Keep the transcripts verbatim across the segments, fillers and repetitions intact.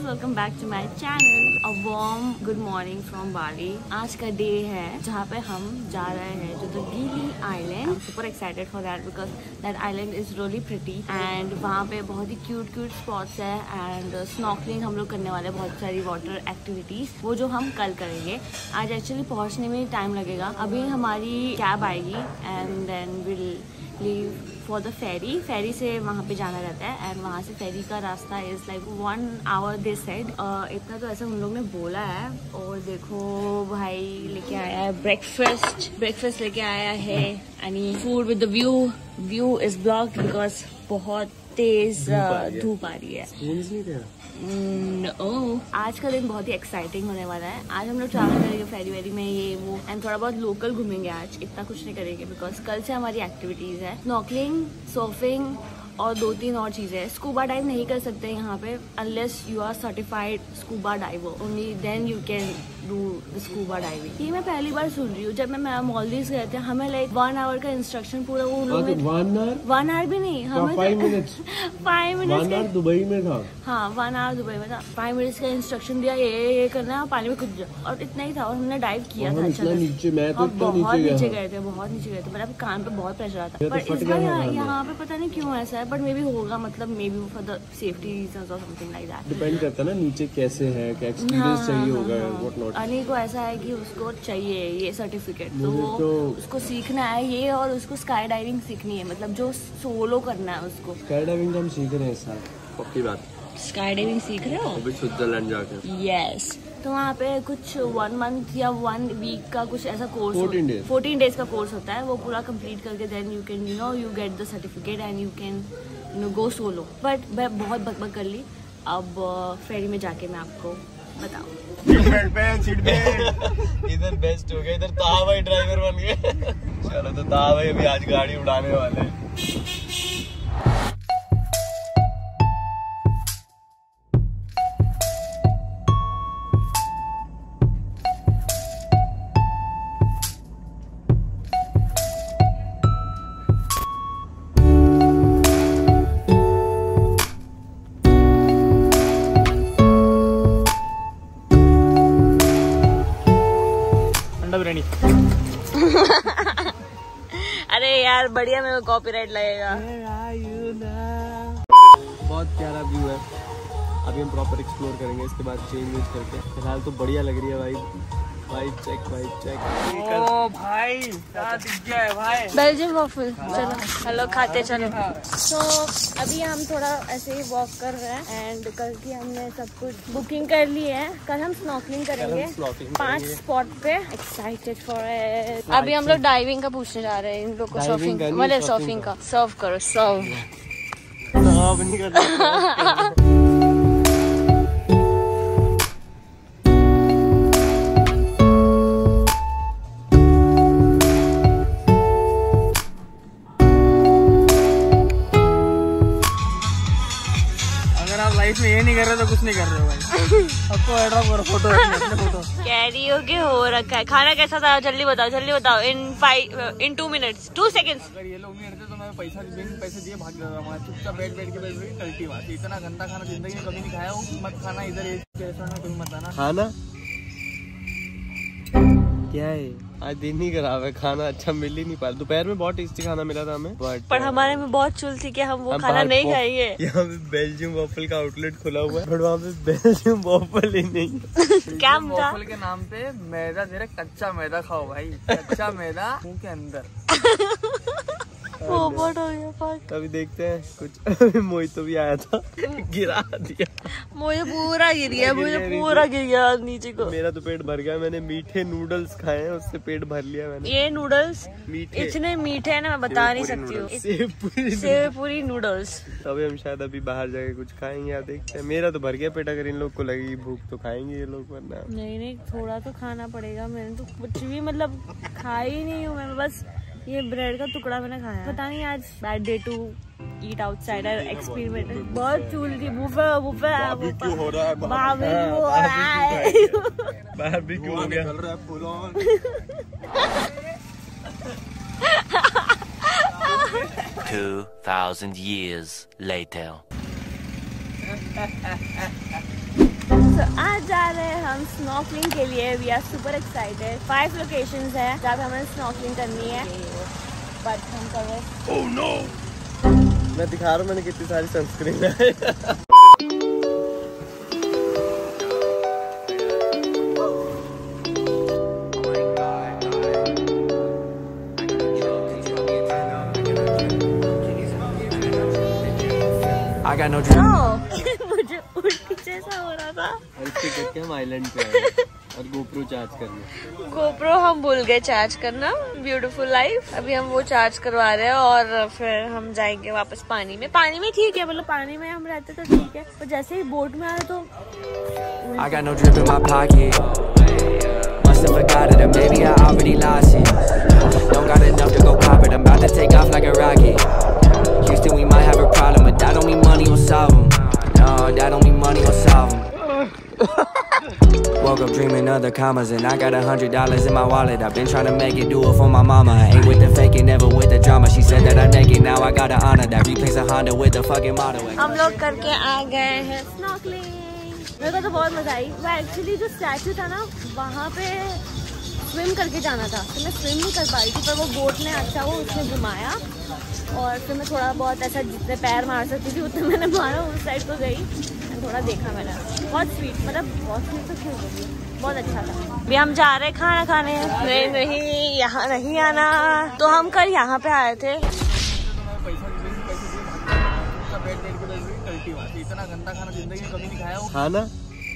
Welcome back to my channel. A warm good morning from Bali. आज का day है जहाँ पे हम जा रहे हैं जो the Gili island. I am super excited for that because that island is really pretty and वहाँ पे बहुत ही क्यूट क्यूट स्पॉट्स है एंड स्नॉर्कलिंग हम लोग करने वाले हैं, बहुत सारी वाटर एक्टिविटीज वो जो हम कल करेंगे। आज एक्चुअली पहुँचने में टाइम लगेगा। अभी हमारी कैब आएगी and then will leave for the ferry. Ferry से वहाँ पे जाना रहता है एंड वहाँ से फेरी का रास्ता is like one hour this side. इतना तो ऐसा उन लोग ने बोला है। और देखो भाई लेके आया है ब्रेकफास्ट ब्रेकफास्ट लेके आया है and food with the view view is blocked because बहुत तेज धूप आ रही है। No. आज का दिन बहुत ही एक्साइटिंग होने वाला है। आज हम लोग ट्रैवल करेंगे फेरी वेरी में ये वो एंड थोड़ा बहुत लोकल घूमेंगे। आज इतना कुछ नहीं करेंगे बिकॉज कल से हमारी एक्टिविटीज है स्नॉर्कलिंग, सर्फिंग और दो तीन और चीजें हैं। स्कूबा डाइव नहीं कर सकते यहाँ पे unless you are certified scuba diver, only then you can do scuba diving. ये मैं पहली बार सुन रही हूँ। जब मैं मॉलदीव्स गए थे हमें लाइक वन आवर का इंस्ट्रक्शन पूरा वो लोग वन आवर वन आवर भी नहीं हमें five minutes five minutes Dubai में था। हाँ वन आवर दुबई में था। फाइव मिनट्स का इंस्ट्रक्शन दिया ये ये करना है, पानी में कूद जाओ और इतना ही था। और हमने डाइव किया था। अच्छा नीचे मैं तो बहुत नीचे गए थे बहुत नीचे गए थे मेरा कान पे बहुत प्रेशर आता। पर इस बार यहाँ पे पता नहीं क्यों ऐसा है बट मे बी होगा, मतलब maybe for the safety reasons और समथिंग लाइक दैट। डिपेंड करता है ना नीचे कैसे है, क्या एक्सपीरियंस चाहिए होगा व्हाट नॉट। अनी को ऐसा है कि उसको चाहिए ये सर्टिफिकेट तो वो तो उसको सीखना है ये, और उसको स्काई डाइविंग सीखनी है, मतलब जो सोलो करना है उसको। स्काई डाइविंग हम सीख रहे हैं सर, पक्की बात। स्काई डाइविंग सीख रहे हो अभी स्विट्जरलैंड जाके? यस। तो वहाँ पे कुछ वन मंथ या वन वीक का कुछ ऐसा कोर्स फोर्टीन डेज का कोर्स होता है। वो पूरा कंप्लीट करके then you can you know you get the certificate and you can you know go solo. But मैं बहुत बकबक कर ली। अब फेरी में जाके मैं आपको बताऊँ। इधर बेस्ट हो गया, इधर ताहा भाई ड्राइवर बन गए। चलो तो ताहा भाई अभी आज गाड़ी उड़ाने वाले हैं। अरे यार बढ़िया, मेरे को कॉपीराइट लगेगा। बहुत प्यारा व्यू है। अभी हम प्रॉपर एक्सप्लोर करेंगे, इसके बाद चेंज यूज करके। फिलहाल तो बढ़िया लग रही है भाई। भाई चेक भाई चेक। ओ भाई क्या दिख गया है भाई, बेल्जियम वॉफल। चलो हेलो खाते चलो। तो अभी हम थोड़ा ऐसे ही वॉक कर रहे हैं एंड कल की हमने सब कुछ बुकिंग कर ली है। कल हम स्नॉर्कलिंग करेंगे पांच स्पॉट पे। Excited for it. अभी हम लोग डाइविंग का पूछने जा रहे हैं इन लोग को। सर्फिंग मतलब सर्फिंग का सर्व करो सर्व। लाइफ में ये नहीं कर रहे तो कुछ नहीं कर रहे हो भाई। आपको एड्रॉप करो फोटो अपने फोटो। कैरियोके हो रखा है। खाना कैसा था जल्दी बताओ जल्दी बताओ। In five in two minutes two seconds. अगर ये लोग नहीं रहते तो मैं पैसा बिन पैसे दिए भाग जाता हूँ। चुपचाप बैठ बैठ के बैठ बैठ टल्टी मारती। इतना गंदा खाना जिंदगी में कभी नहीं खाया हूँ। मत खाना इधर ऐसा ना कभी मत आना। खाना क्या है आज दिन ही खराब है। खाना अच्छा मिल ही नहीं पाया। दोपहर में बहुत टेस्टी खाना मिला था हमें बट पर हमारे में बहुत चुल थी कि हम वो हम खाना नहीं खाएंगे। यहाँ पे बेल्जियम वॉफल का आउटलेट खुला हुआ है बट वहाँ पे बेल्जियम वॉफल ही नहीं। क्या वॉफल के नाम पे मैदा दे रहे, कच्चा मैदा खाओ भाई। कच्चा मैदा मुंह के अंदर। अभी देखते हैं कुछ। अभी मोहित तो भी आया था गिरा दिया। मुझे पूरा गिर गया मुझे पूरा गिर गया नीचे को। मेरा तो पेट भर गया। मैंने मीठे नूडल्स खाए हैं, उससे पेट भर लिया मैंने। ये नूडल्स मीठे इतने मीठे हैं ना मैं बता नहीं सकती हूँ। सेव पूरी नूडल्स। अभी हम शायद अभी बाहर जाके कुछ खाएंगे या देखते हैं। मेरा तो भर गया पेट। अगर इन लोग को लगेगी भूख तो खाएंगे ये लोग, वरना नहीं नहीं थोड़ा तो खाना पड़ेगा। मैंने तो कुछ भी मतलब खाई ही नहीं हूँ। मैं बस ये ब्रेड का टुकड़ा मैंने खाया। पता नहीं आज bad day to eat outsider experiment. बहुत चूल थी। बुफे बुफे बारबेक्यू हो रहा है। बारबेक्यू हो रहा है। बारबेक्यू हो गया। Two thousand years later. So, आज जा रहे हैं हम स्नॉर्कलिंग के लिए। We are super excited. Five locations है जहाँ पे हमें स्नॉर्कलिंग करनी है, बट हम कर रहे। oh, no! मैं दिखा रहा हूँ मैंने कितनी सारी सनस्क्रीन है। I got no dream. मुझे उल्टी जैसा हो रहा था। और इसके करके हम आइलैंड पे आए और गोप्रो चार्ज करने। गोप्रो हम भूल गए चार्ज करना। Beautiful life. अभी हम वो चार्ज करवा रहे हैं और फिर हम जाएंगे वापस पानी में। पानी में ठीक है, मतलब पानी में हम रहते तो ठीक है, पर जैसे ही बोट में आए तो I got no drip in my pocket. Must have forgot it, or maybe I already lost it. Don't got enough to go cop it. I'm about to take off like a rocket. Houston, we might have a problem, but that don't mean money will solve them. No, that don't mean money will solve them. Woke up dreaming of the commas, and I got a hundred dollars in my wallet. I've been trying to make it, do it for my mama. I ain't with the faking, never with the drama. She said that I naked, now I gotta honor that. Replace a Honda with the fucking model. हम लोग करके आ गए हैं snorkelling. मेरे को तो बहुत मजा आई। वो एक्चुअली जो स्टैचू था ना, वहाँ पे स्विम करके जाना था, तो मैं स्विम नहीं कर पाई थी, पर वो बोट ने अच्छा वो उसने घुमाया और फिर मैं थोड़ा बहुत ऐसा जितने पैर मार सकती थी उतने मैंने मारा, उस साइड को गई, थोड़ा देखा मैंने। बहुत स्वीट, मतलब बहुत स्वीट तो क्यों होगी, बहुत अच्छा था। अभी हम जा रहे हैं खाना खाने। नहीं नहीं, यहाँ नहीं आना। तो हम कल यहाँ पे आए थे। इतना गंदा खाना जिंदगी में कभी नहीं खाया हूँ। खाना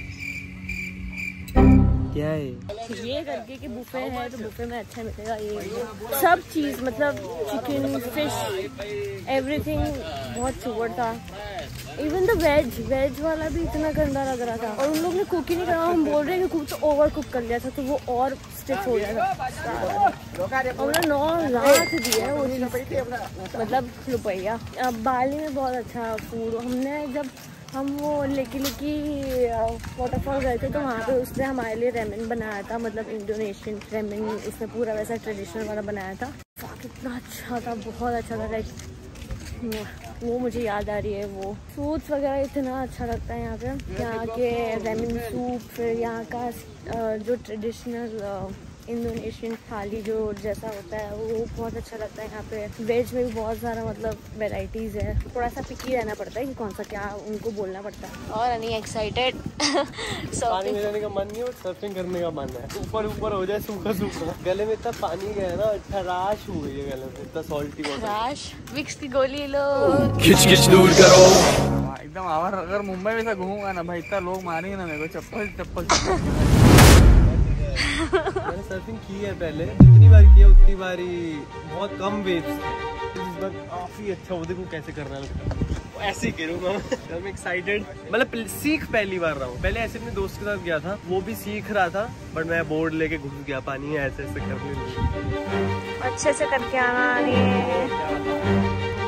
क्या है ये करके कि बुफे है तो बुफे में अच्छा मिलेगा ये सब चीज, मतलब चिकन, फिश, एवरीथिंग बहुत सुपर था। इवन द वेज वेज वाला भी इतना गंदा लग रहा था, और उन लोग ने कुक ही नहीं करा। हम बोल रहे हैं कि कुक तो ओवर कुक कर लिया था, तो वो और स्टिच हो गया था। हमने नौ लाख दिए वो चीज, मतलब रुपया। बाली में बहुत अच्छा फूड। हमने जब हम वो लेकी लेकी वाटरफॉल गए थे तो वहाँ पे उसने हमारे लिए रेमन बनाया था, मतलब इंडोनेशियन रेमन। उसने पूरा वैसा ट्रेडिशनल वाला बनाया था। कितना अच्छा था, बहुत अच्छा था। लाइक वो मुझे याद आ रही है। वो फ्रूट्स वगैरह इतना अच्छा लगता है यहाँ पे। यहाँ के रेमन सूप, फिर यहाँ का जो ट्रेडिशनल इंडोनेशियन थाली जो जैसा होता है वो बहुत अच्छा लगता है। यहाँ पे वेज में भी बहुत सारा मतलब वेराइटीज है। थोड़ा सा पिकी रहना पड़ता है कि कौन सा क्या उनको बोलना पड़ता है। और अनी एक्साइटेड। पानी में जाने का मन नहीं, और सर्फिंग करने का मन है। ऊपर ऊपर हो जाए सूखा सूखा। गले में इतना पानी गया ना, खराश हो गई है गले में, इतना सॉल्टी वाटर। खराश, विक्स की गोली लो, खिच खिच दूर करो। एकदम आवाज। अगर मुंबई में से घूमूंगा ना भाई, इतना लोग मारेंगे ना मेरे को, चप्पल चप्पल। मैंने सर्फिंग की है पहले, जितनी बार किया उतनी बारी बहुत कम वेव्स थे। इस बार काफी अच्छा। वो देखो कैसे करना है, ऐसे ही करूँगा मैं। एक्साइटेड, मतलब सीख पहली बार रहा हूँ। पहले ऐसे अपने दोस्त के साथ गया था, वो भी सीख रहा था, बट मैं बोर्ड लेके घुस गया पानी में, ऐसे ऐसे करने। अच्छे से करके आना है।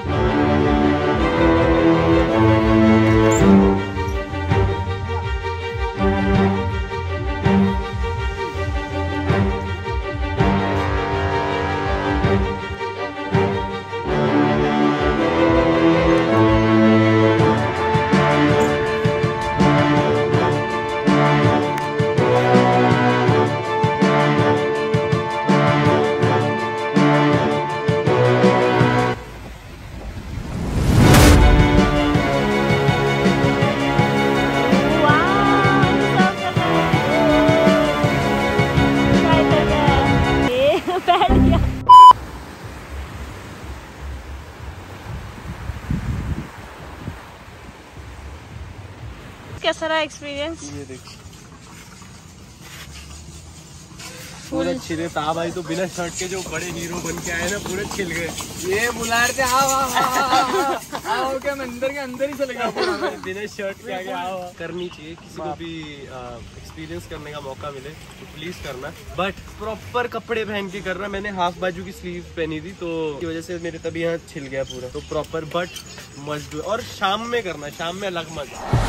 कैसा रहा एक्सपीरियंस? ये देखो पूरे छिले था भाई, तो बिना शर्ट के जो बड़े हीरो बन के आए ना पूरे छिल गए। ये बुला रहे थे, आओ आओ आओ क्या मैं अंदर के अंदर ही चले गया। बिना शर्ट के आगे आओ। करनी चाहिए, किसी को भी एक्सपीरियंस करने का मौका मिले तो प्लीज करना, बट प्रॉपर कपड़े पहन के करना। मैंने हाफ बाजू की स्लीव पहनी थी तो की वजह से मेरे तभी यहाँ छिल गया पूरा। तो प्रॉपर बट मस्ट डू, और शाम में करना, शाम में अलग मजा।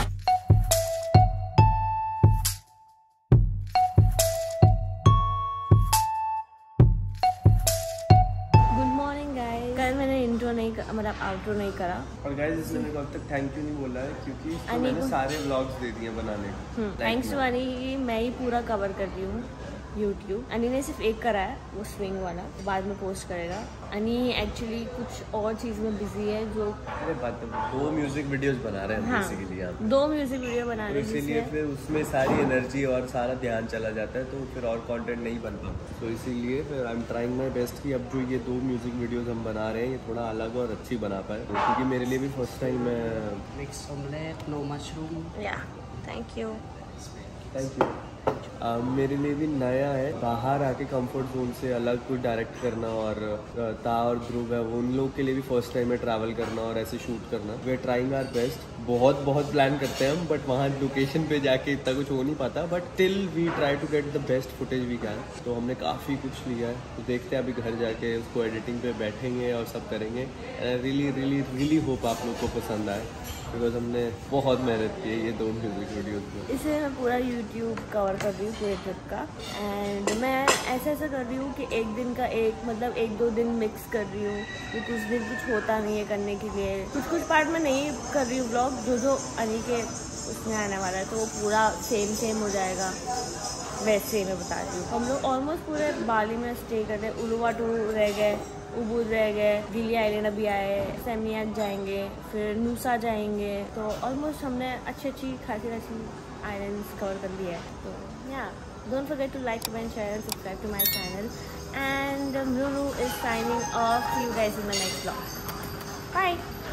मतलब आउटरो नहीं करा। और गाइस इसने मेरे को अब तक थैंक यू नहीं बोला है क्योंकि इसको मैंने सारे व्लॉग्स दे दिए बनाने को। थैंक्स टू अनी, मैं ही पूरा कवर कर रही हूँ यूट्यूब। अनी ने सिर्फ एक करा है, वो स्विंग वाला, तो बाद में पोस्ट करेगा। अनी एक्चुअली कुछ और चीज़ में बिजी है जो अरे बात दो म्यूजिक वीडियोस बना रहे हैं हाँ, बेसिकली आप दो म्यूजिक वीडियो बना रहे हैं, तो इसीलिए फिर उसमें सारी एनर्जी और सारा ध्यान चला जाता है, तो फिर और कंटेंट नहीं बन पाता। तो इसीलिए फिर I am trying my best कि अब जो ये दो म्यूजिक वीडियोस हम बना रहे हैं ये थोड़ा अलग और अच्छी बना पाए, क्योंकि मेरे लिए भी फर्स्ट टाइम मैं मिक्स ऑमलेट, नो मशरूम। या thank you thank you Uh, मेरे लिए भी नया है बाहर आके कंफर्ट जोन से अलग कुछ डायरेक्ट करना, और ता और ध्रुव है वो उन लोग के लिए भी फर्स्ट टाइम है ट्रैवल करना और ऐसे शूट करना। We are trying our best, बहुत बहुत प्लान करते हैं हम, बट वहाँ लोकेशन पे जाके इतना कुछ हो नहीं पाता, but till we try to get the best footage we can. तो हमने काफ़ी कुछ लिया है, तो देखते हैं अभी घर जाके उसको एडिटिंग पे बैठेंगे और सब करेंगे। And I really really really hope आप लोग को पसंद आए, बिकॉज हमने बहुत मेहनत की है ये दो म्यूजिक वीडियोस में। इसे मैं पूरा यूट्यूब कवर कर रही हूँ पूरे ट्रिप का, एंड मैं ऐसा ऐसा कर रही हूँ कि एक दिन का एक मतलब एक दो दिन मिक्स कर रही हूँ, कि कुछ दिन कुछ होता नहीं है करने के लिए, कुछ कुछ पार्ट में नहीं कर रही हूँ ब्लॉग, जो जो अनी के उसमें आने वाला है तो वो पूरा सेम सेम हो जाएगा, वैसे मैं बता रही हूँ। हम लोग ऑलमोस्ट पूरे बाली में स्टे करते हैं, उलुवाटू रह गए, उबुद रह गए, गिली आइलैंड अभी आए, सेमियाक जाएंगे, फिर नूसा जाएंगे, तो ऑलमोस्ट हमने अच्छी अच्छी खासी खासी आइलैंड्स कवर कर लिया है। तो yeah don't forget to like, comment, share and subscribe to my channel, and Lulu is signing off. See you guys in the next vlog. Bye.